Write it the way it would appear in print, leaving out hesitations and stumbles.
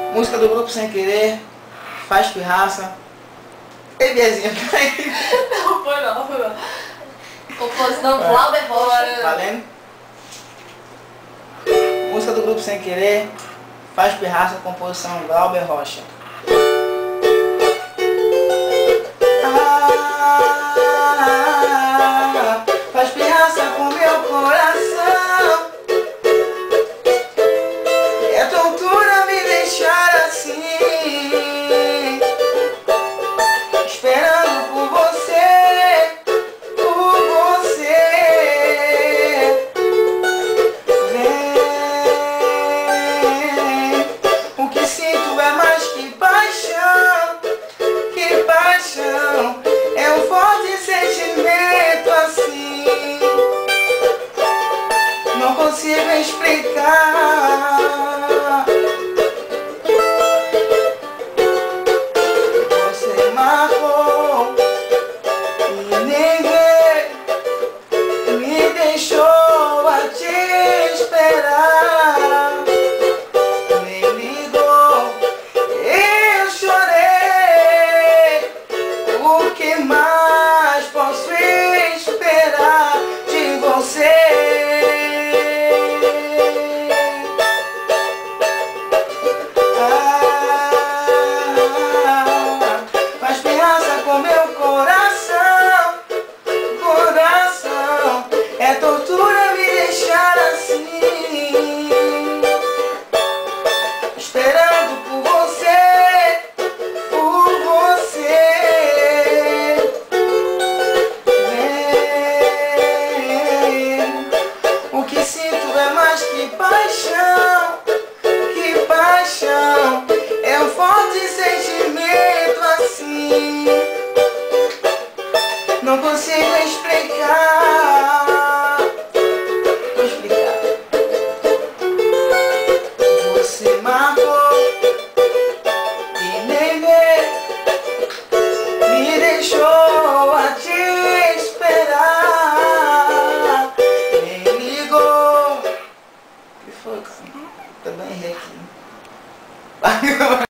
Música do grupo Sem Querer, Faz Pirraça. Ei, Biazinha, peraí. Não, foi não, foi não. Composição Glauber Rocha. Valendo? Música do grupo Sem Querer, Faz Pirraça, composição Glauber Rocha. Faz pirraça com meu coração. É tortura me deixar assim, esperando por você, por você. Vem, o que sinto é mais que paixão, que paixão. É um forte sentimento assim, não consigo explicar. Você marcou e ninguém me deixou a te esperar. Nem ligou, eu chorei. O que mais posso esperar de você? Faz pirraça com meu coração, coração. É tortura me deixar assim, esperando por você, por você. O que sinto é mais que paixão, que paixão. É um forte sentimento assim, não consigo explicar. Vou explicar. Você marcou e nem me deixou a te esperar. Nem ligou. O que foi, cara? Também errei aqui.